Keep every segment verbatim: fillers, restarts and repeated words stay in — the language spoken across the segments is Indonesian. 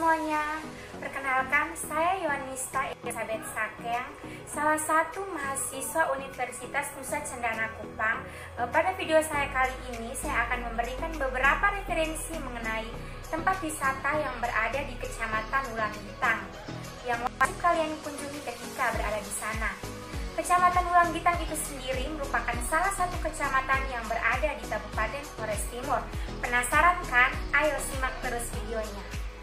semuanya, perkenalkan saya Yonista Elizabeth Sakeng, salah satu mahasiswa Universitas Nusa Cendana Kupang. Pada video saya kali ini, saya akan memberikan beberapa referensi mengenai tempat wisata yang berada di Kecamatan Wulang Gitang, yang wajib kalian kunjungi ketika berada di sana. Kecamatan Wulang Gitang itu sendiri merupakan salah satu kecamatan yang berada di Kabupaten Flores Timur. Penasaran kan? Ayo simak terus videonya.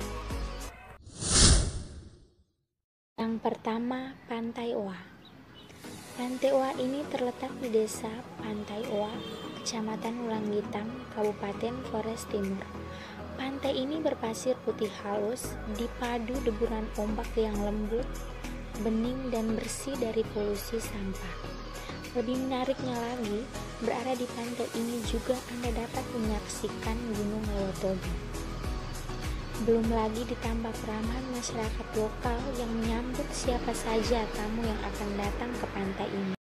Yang pertama, Pantai Oa. Pantai Oa ini terletak di desa Pantai Oa, Kecamatan Wulang Gitang, Kabupaten Flores Timur. Pantai ini berpasir putih halus, dipadu deburan ombak yang lembut, bening dan bersih dari polusi sampah. Lebih menariknya lagi, berada di pantai ini juga Anda dapat menyaksikan Gunung Lewotobi. Belum lagi ditambah keramahan masyarakat lokal yang menyambut siapa saja tamu yang akan datang ke pantai ini.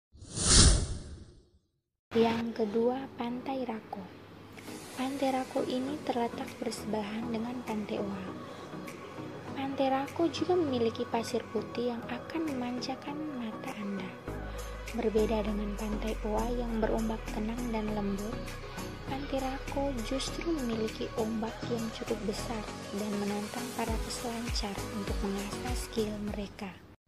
Yang kedua, Pantai Rako. Pantai Rako ini terletak bersebelahan dengan Pantai Oa. Pantai Rako juga memiliki pasir putih yang akan memanjakan mata Anda. Berbeda dengan Pantai Oa yang berombak tenang dan lembut, Pantai Rako justru memiliki ombak yang cukup besar dan menantang para peselancar untuk mengasah skill mereka.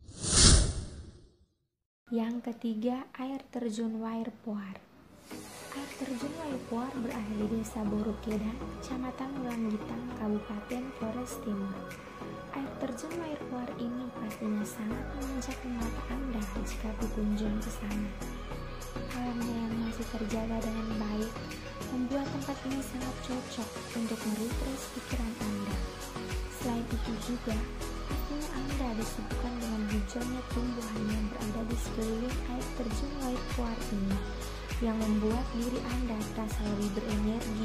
Yang ketiga, Air Terjun Wair Poar. Air Terjun Wair Poar berada di Desa Borokeda, Kecamatan Wulang Gitang, Kabupaten Flores Timur. Air terjun Wair Poar ini pastinya sangat memanjakan mata Anda jika berkunjung ke sana. Alamnya yang masih terjaga dengan baik membuat tempat ini sangat cocok untuk merefresh pikiran Anda. Selain itu juga, pastinya Anda disibukkan dengan hijaunya tumbuhan yang berada di sekeliling air terjun Wair Poar ini, yang membuat diri Anda terasa lebih berenergi